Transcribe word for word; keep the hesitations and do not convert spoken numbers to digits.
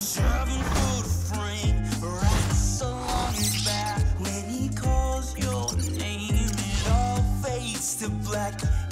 Driving through the frame, right so long his back. When he calls your name, it all fades to black.